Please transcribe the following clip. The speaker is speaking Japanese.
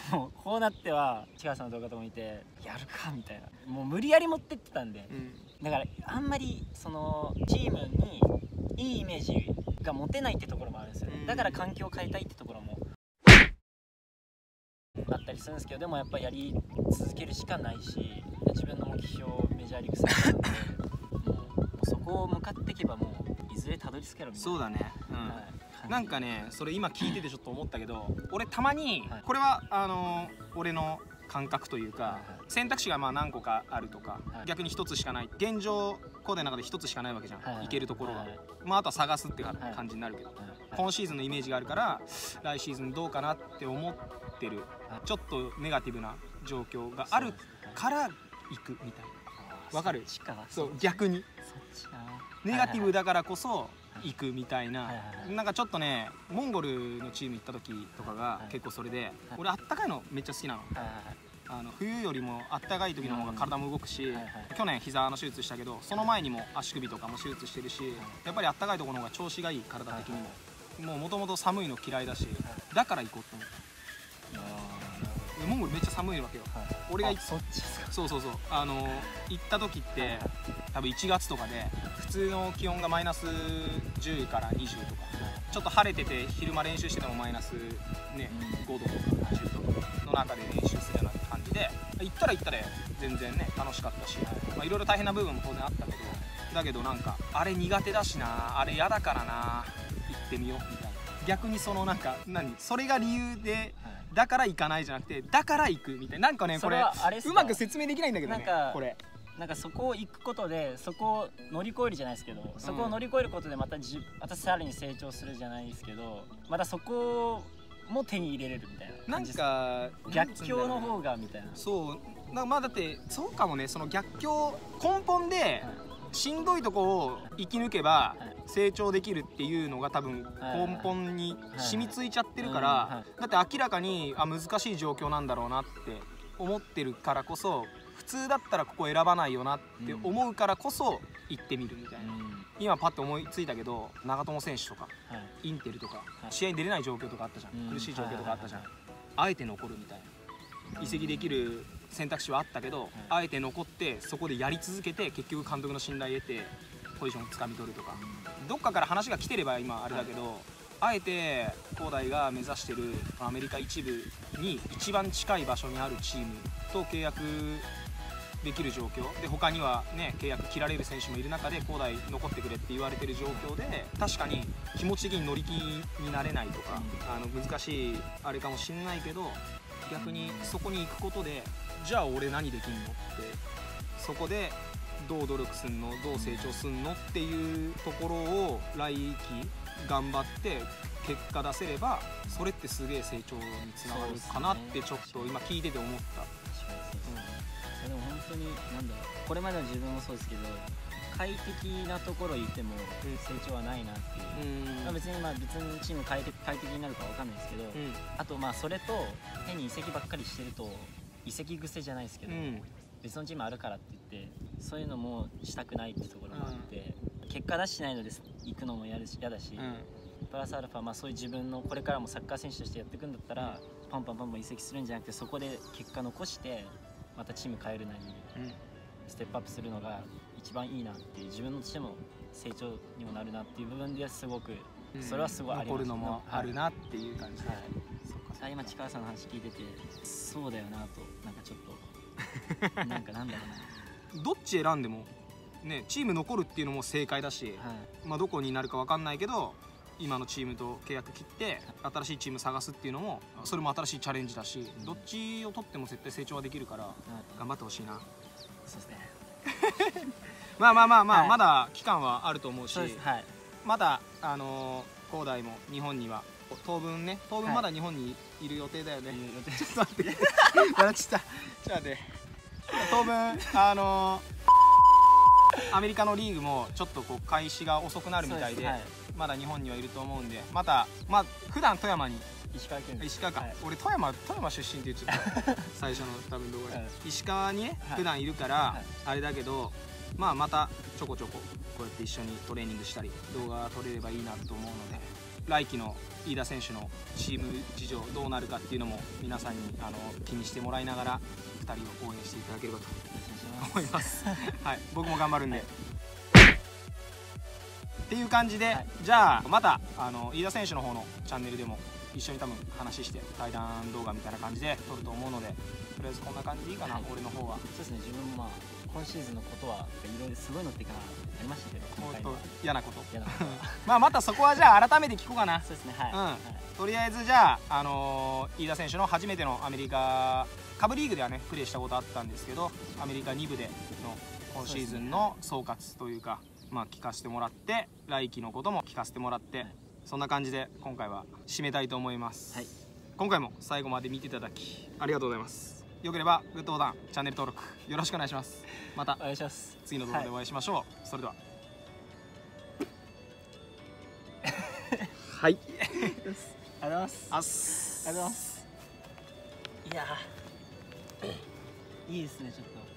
もうこうなっては千川さんの動画とか見てやるかみたいな、もう無理やり持ってってたんで、だからあんまりそのチームにいいイメージが持てないってところもあるんですよ。だから環境を変えたいってところもあったりするんですけど、でもやっぱりやり続けるしかないし、自分の目標メジャーリーグサッカーなんでもうそこを向かっていけばもういずれたどり着けるみたいな。そうだね、 なんかね、それ今聞いててちょっと思ったけど、俺たまにこれは俺の感覚というか、選択肢がまあ何個かあるとか、逆に一つしかない、現状コーデの中で一つしかないわけじゃん、行けるところが。まああとは探すって感じになるけど、今シーズンのイメージがあるから来シーズンどうかなって思ってる、ちょっとネガティブな状況があるから行くみたいな。わかる？そう、逆にネガティブだからこそ行くみたいな。なんかちょっとね、モンゴルのチーム行った時とかが結構それで、俺あったかいのめっちゃ好きなの。冬よりもあったかい時の方が体も動くし、去年膝の手術したけど、その前にも足首とかも手術してるし、やっぱりあったかいところの方が調子がいい、体的にも。もともと寒いの嫌いだし、だから行こうって思った。モンゴルめっちゃ寒いわけよ。俺がそう行った時って多分1月とかで、普通の気温がマイナス10から20とか、ちょっと晴れてて昼間練習しててもマイナス、ね、5度とか10度の中で練習するような感じで、行ったら行ったで全然ね楽しかったし、いろいろ大変な部分も当然あったけど、だけどなんかあれ苦手だしな、あれ嫌だからな、行ってみようみたいな。逆にそのなんかそれが理由でだから行かないじゃなくて、だから行くみたいな。なんかね、これうまく説明できないんだけどね、これ。 なんかそこを行くことで、そこを乗り越えるじゃないですけど、そこを乗り越えることでまたさらに成長するじゃないですけど、またそこも手に入れれるみたいな感じです。なんか逆境の方がみたいな。 そうまあだってそうかもね、その逆境根本でしんどいとこを生き抜けば成長できるっていうのが多分根本に染みついちゃってるから、だって明らかに難しい状況なんだろうなって思ってるからこそ、普通だったらここ選ばないよなって思うからこそ行ってみるみたいな。今パッと思いついたけど、長友選手とかインテルとか試合に出れない状況とかあったじゃん、苦しい状況とかあったじゃん。あえて残るみたいな、移籍できる選択肢はあったけど、あえて残ってそこでやり続けて、結局監督の信頼を得てポジションをつかみ取るとか、どっかから話が来てれば今あれだけど、あえて広大が目指してるアメリカ一部に一番近い場所にあるチームと契約できる状況で、他にはね契約切られる選手もいる中で、広大残ってくれって言われてる状況で、確かに気持ち的に乗り気になれないとか、難しいあれかもしれないけど、逆にそこに行くことで、じゃあ俺何できんのって、そこでどう努力すんの、どう成長すんのっていうところを来季頑張って結果出せれば、それってすげえ成長につながるかなってちょっと今聞いてて思った。 でも本当になんだろう、これまでの自分もそうですけど、快適なところにいても成長はないなっていう、別にチーム快適になるかわかんないですけど、あとそれと変に移籍ばっかりしてると移籍癖じゃないですけど、別のチームあるからって言ってそういうのもしたくないってところもあって、結果出してないので行くのも嫌だし、プラスアルファそういう自分のこれからもサッカー選手としてやっていくんだったら、パンパン移籍するんじゃなくて、そこで結果残してまたチーム変えるなり、ステップアップするのが一番いいなっていう、自分としても成長にもなるなっていう部分ですごく、それはすごいあります。 残るのもあるなっていう感じで、 今近川さんの話聞いててそうだよなと、なんかちょっとなんだろうなどっち選んでもね、チーム残るっていうのも正解だし、どこになるか分かんないけど、今のチームと契約切って新しいチーム探すっていうのも、それも新しいチャレンジだし、どっちを取っても絶対成長はできるから、頑張ってほしいな。 そうですねまだ期間はあると思うし、まだ広大も日本には当分まだ日本にいる予定だよね。ちょっと待って笑っちゃった。じゃあね、当分アメリカのリーグもちょっと開始が遅くなるみたいで、まだ日本にはいると思うんで、また普段富山に、石川か、俺富山出身って言っちゃった最初の多分動画で、石川にね普段いるからあれだけど、またちょこちょここうやって一緒にトレーニングしたり動画撮れればいいなと思うので、 来季の飯田選手のチーム事情どうなるかっていうのも皆さんに気にしてもらいながら2人を応援していただければと思います。はい、僕も頑張るんで、っていう感じで、じゃあまた飯田選手の方のチャンネルでも一緒に多分話して対談動画みたいな感じで撮ると思うので、とりあえずこんな感じでいいかな、俺の方は。 そうですね、自分も今シーズンのことはいろいろすごいのってからありましたけど、今回は嫌なことまたそこはじゃあ改めて聞こうかな。 そうですね、はい、 とりあえずじゃあ、飯田選手の初めてのアメリカ下部リーグではねプレーしたことあったんですけど、アメリカ2部での今シーズンの総括というか、聞かせてもらって、来季のことも聞かせてもらって、そんな感じで今回は締めたいと思います。今回も最後まで見ていただきありがとうございます。よければグッドボタン、チャンネル登録よろしくお願いします。またお願いします。 次の動画でお会いしましょう。それでははい、 ありがとうございます。ありがとうございます。いやいいですね、ちょっと。